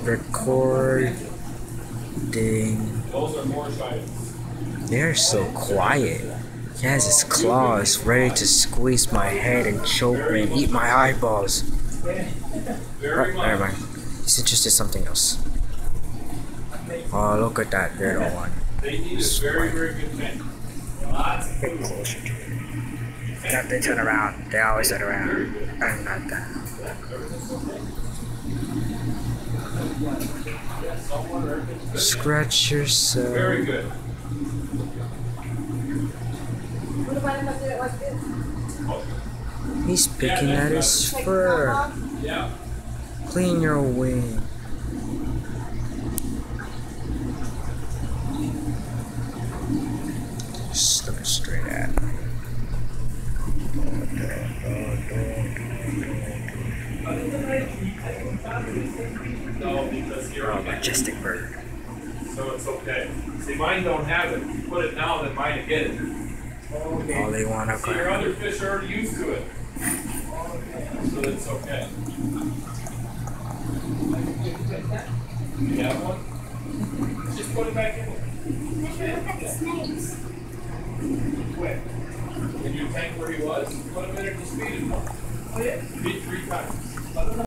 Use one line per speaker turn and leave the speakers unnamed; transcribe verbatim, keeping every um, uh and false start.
Recording.
Those are more silence.
They're so quiet. He has his claws ready to squeeze my head and choke me and eat my eyeballs. Oh, never mind. He's interested in something else. Oh, look at that little one.
They need a very, very good tank. Lots of
Get closer to it. Now they turn around. They always turn around. I'm not that. Scratch yourself.
Very good.
He's picking at his fur.
Yeah.
Clean your wing. Just looking straight at me.
No, because you're
Oh,
a
majestic bird.
so it's okay. See, mine don't have it. If you put it now, then mine get it.
All they want to
See, your
go.
other fish are already used to it. So it's okay. You have one? Just put it back in there.
Look at the snakes.
Quick. In your tank where he was, put him in there, just feed him. Oh, yeah? Feed three times.